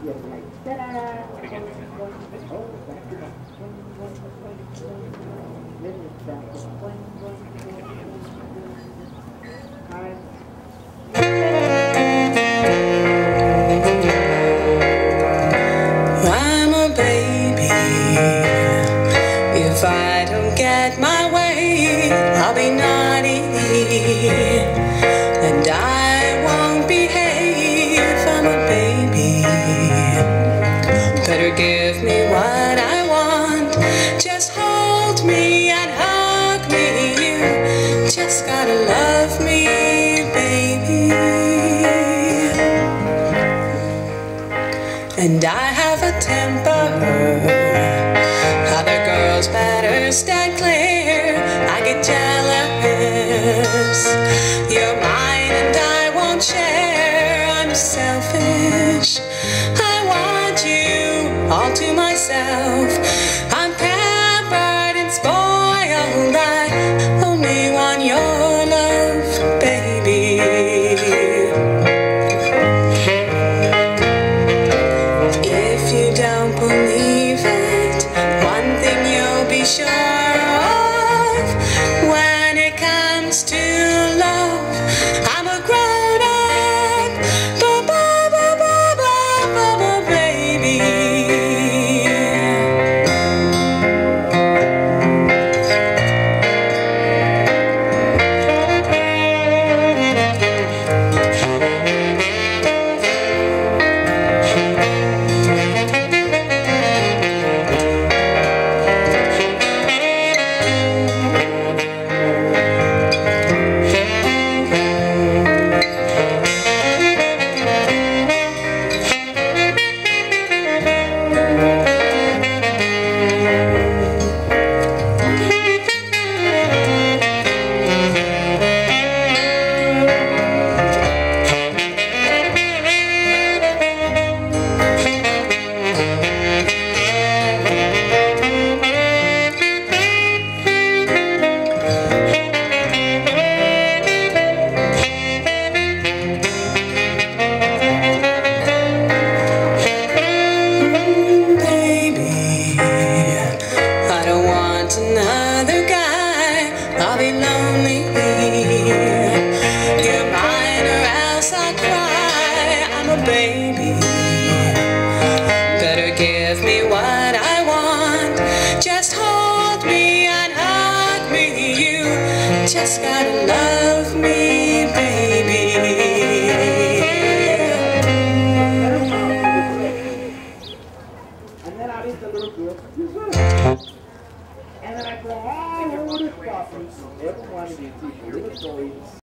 I'm a baby. If I don't get my way, I'll be naughty and I won't behave. I'm a baby. Better give me what I want. Just hold me and hug me. You just gotta love me, baby. And I have a temper. Other girls better stand clear. I get jealous. You're mine and I won't share. I'm selfish. I want you all to myself. I'm pampered and spoiled. I only want your love, baby. If you don't believe it, one thing you'll be sure of: when it comes to love, I'm a grown-up, baby. Another guy, I'll be lonely. You're mine or else I'll cry. I'm a baby. Better give me what I want. Just hold me and hug me. You just gotta love me, baby. And then I eat the little girl. And then I go all over the coffee. Everyone gets to hear the stories.